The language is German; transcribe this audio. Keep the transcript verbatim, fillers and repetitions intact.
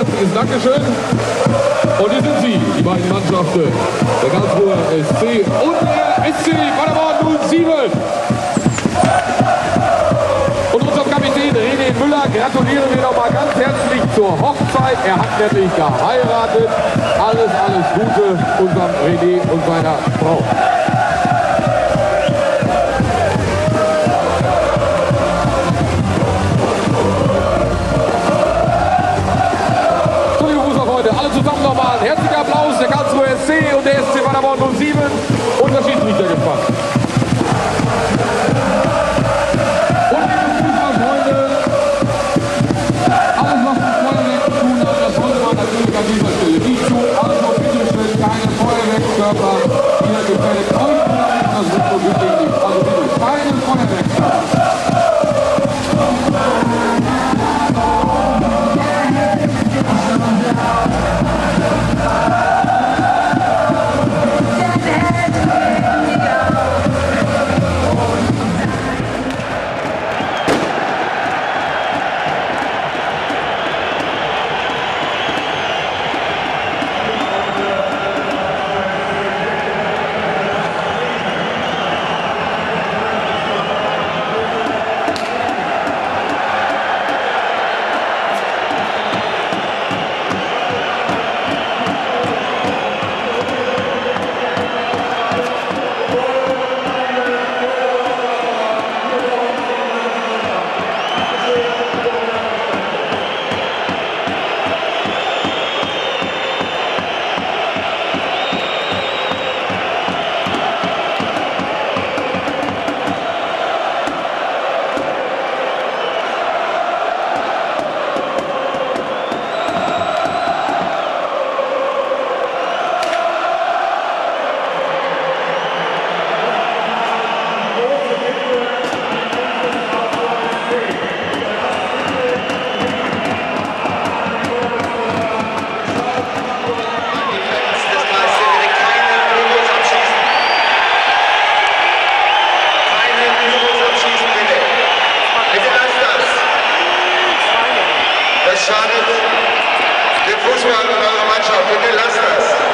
herzliches Dankeschön. Und hier sind sie, die beiden Mannschaften, der Karlsruher S C und der S C Paderborn null sieben. Und unserem Kapitän René Müller gratulieren wir nochmal ganz herzlich zur Hochzeit. Er hat nämlich geheiratet. Alles, alles Gute unserem René und seiner Frau. Alle zusammen nochmal. Herzlicher Applaus, der Karlsruher S C und der S C Paderborn null sieben und der Schiedsrichter gespannt. Und liebe Fußballfreunde, alles was mit Feuerwerk zu tun hat, das sollte man natürlich an dieser Stelle nicht tun. Also bitteschön, keine Feuerwerkskörper. Hier gefällt euch vielleicht, das wird so wirklich nicht. Also bitte, keine Feuerwerkskörper. Das schadet dem Fußball und eurer Mannschaft. Bitte lasst das.